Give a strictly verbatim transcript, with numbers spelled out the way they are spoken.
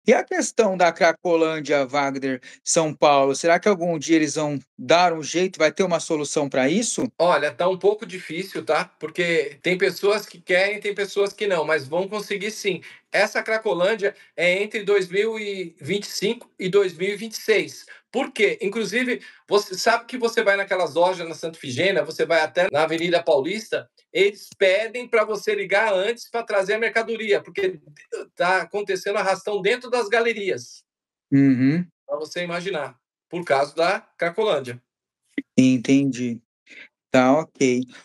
E a questão da Cracolândia, Wagner, São Paulo, será que algum dia eles vão dar um jeito, vai ter uma solução para isso? Olha, tá um pouco difícil, tá, porque tem pessoas que querem, tem pessoas que não, mas vão conseguir sim. Essa Cracolândia é entre dois mil e vinte e cinco e dois mil e vinte e seis. Por quê? Inclusive, você sabe que você vai naquelas lojas na Santa Efigênia, você vai até na Avenida Paulista, eles pedem para você ligar antes para trazer a mercadoria, porque tá acontecendo arrastão dentro das galerias. Uhum. Para você imaginar, por causa da Cracolândia. Entendi. Tá ok.